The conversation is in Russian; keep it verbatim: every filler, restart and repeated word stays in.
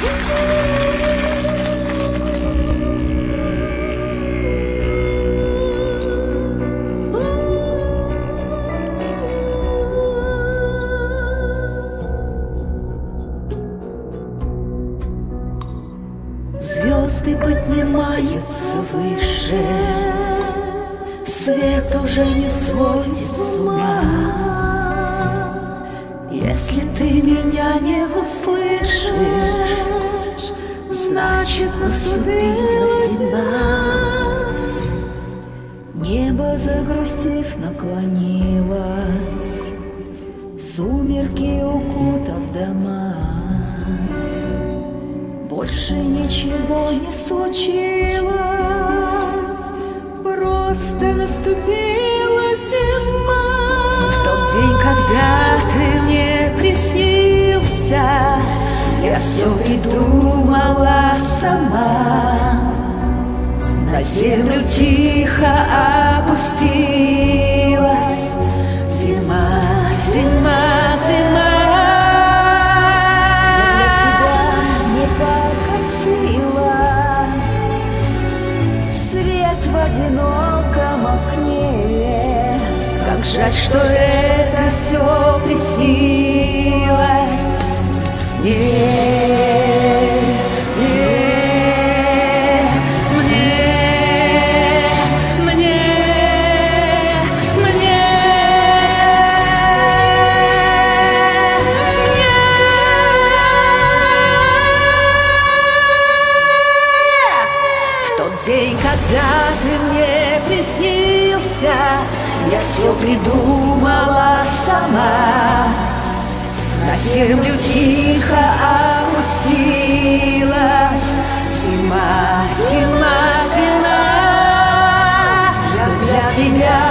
Звезды поднимаются выше, свет уже не сводит с ума. Если ты меня не услышишь, значит наступила зима. Небо, загрустив, наклонилось, сумерки укутав дома. Больше ничего не случилось, просто наступила зима. В тот день, когда ты мне приснился, я все придумала сама. На землю тихо опустилась зима, зима, зима. В одиноком окне. Как жаль, что это все приснилось мне, мне, мне, мне, мне, В тот день, когда ты мне приснился, я все придумала сама. На землю тихо опустилась зима, зима, зима. Я для тебя